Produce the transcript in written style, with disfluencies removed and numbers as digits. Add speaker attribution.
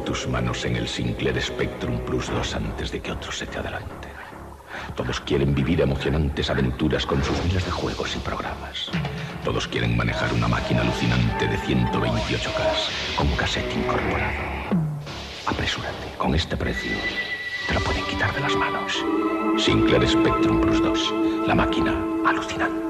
Speaker 1: tus manos en el Sinclair Spectrum Plus 2 antes de que otros se te adelanten. Todos quieren vivir emocionantes aventuras con sus miles de juegos y programas. Todos quieren manejar una máquina alucinante de 128K con cassette incorporado. Apresúrate, con este precio te lo pueden quitar de las manos. Sinclair Spectrum Plus 2, la máquina alucinante.